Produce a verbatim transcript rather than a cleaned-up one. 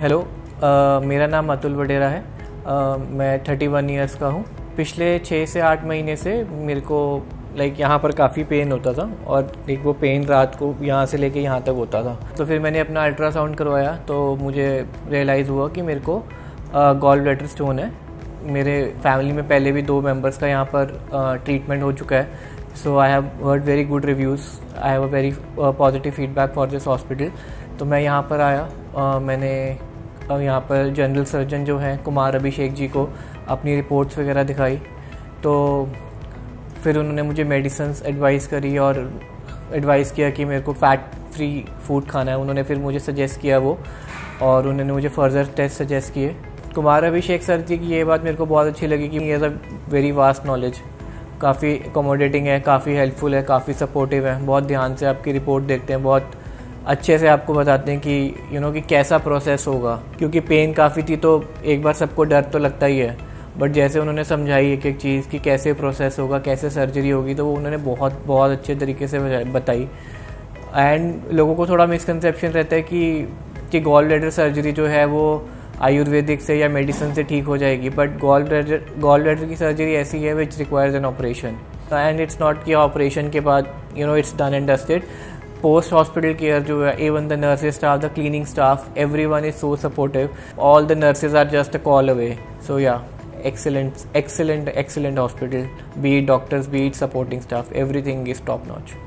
Hello, uh, मेरा नाम अतुल वडेरा है। uh, मैं थर्टी वन ईयर्स का हूँ। पिछले छः से आठ महीने से मेरे को लाइक यहाँ पर काफ़ी पेन होता था और एक वो पेन रात को यहाँ से लेके यहाँ तक होता था। तो फिर मैंने अपना अल्ट्रासाउंड करवाया तो मुझे रियलाइज़ हुआ कि मेरे को गॉल ब्लैडर स्टोन है। मेरे फैमिली में पहले भी दो मेंबर्स का यहाँ पर ट्रीटमेंट uh, हो चुका है। So I have heard very good reviews, I have a very positive feedback for this hospital. तो मैं यहाँ पर आया, uh, मैंने uh, यहाँ पर जनरल सर्जन जो हैं कुमार अभिषेक जी को अपनी रिपोर्ट्स वगैरह दिखाई। तो फिर उन्होंने मुझे मेडिसिन्स एडवाइस करी और एडवाइस किया कि मेरे को फ़ैट फ्री फूड खाना है। उन्होंने फिर मुझे सजेस्ट किया वो, और उन्होंने मुझे फर्दर टेस्ट सजेस्ट किए। कुमार अभिषेक सर जी की ये बात मेरे को बहुत अच्छी लगी कि he has a very vast knowledge, काफ़ी अकोमोडेटिंग है, काफ़ी हेल्पफुल है, काफ़ी सपोर्टिव है, बहुत ध्यान से आपकी रिपोर्ट देखते हैं, बहुत अच्छे से आपको बताते हैं कि यू you नो know, कि कैसा प्रोसेस होगा। क्योंकि पेन काफ़ी थी तो एक बार सबको डर तो लगता ही है, बट जैसे उन्होंने समझाई एक एक चीज़ कि कैसे प्रोसेस होगा, कैसे सर्जरी होगी, तो वो उन्होंने बहुत बहुत अच्छे तरीके से बताई। एंड लोगों को थोड़ा मिसकंसेप्शन रहता है कि कि गॉल ब्लैडर सर्जरी जो है वो आयुर्वेदिक से या मेडिसिन से ठीक हो जाएगी, but gall bladder gall bladder की सर्जरी ऐसी है which requires an operation. And it's not कि ऑपरेशन के बाद you know it's done and dusted. Post hospital care जो है, even the nurses staff, the cleaning staff, everyone is so supportive. All the nurses are just a call away. So yeah excellent excellent excellent hospital, be it doctors, be it supporting staff, everything is top notch.